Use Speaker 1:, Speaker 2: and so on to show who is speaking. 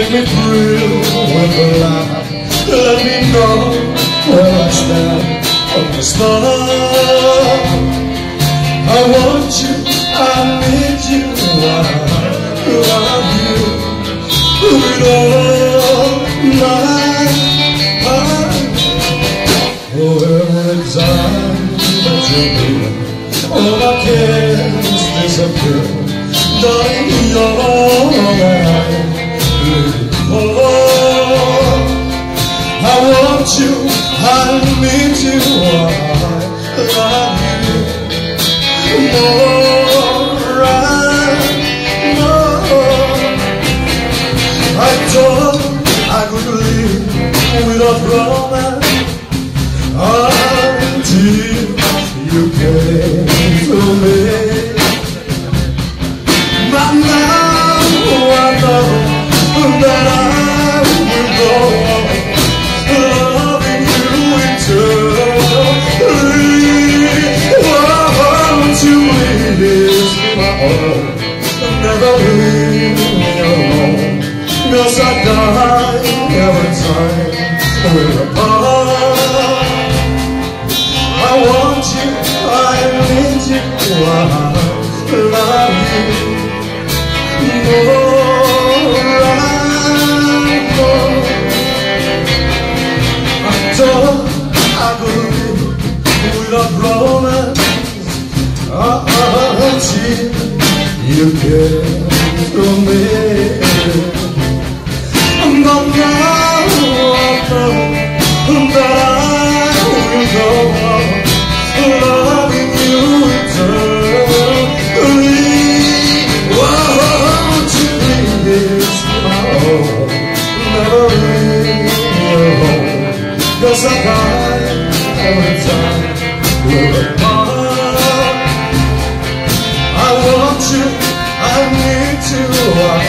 Speaker 1: Make me thrill with a laugh. Let me know where I stand from the start. I want you, I need you, I love you with all my heart. Oh, every time that you're here, all my cares disappear. Darling, you're all that I live for. I want you, I need you, I love you more, right more. I thought I could live without romance until you came to me. But now I know that I will go on loving you eternally. Won't you please be my own, never leave me alone, 'cause I die every time we're apart. I want you, I need you, I love you more, right more. I thought I could live without romance until you came to me. But now I know that I will go on loving you eternally. Won't you please, oh, never leave me alone, 'cause I die every time we're apart. I want you, I need you.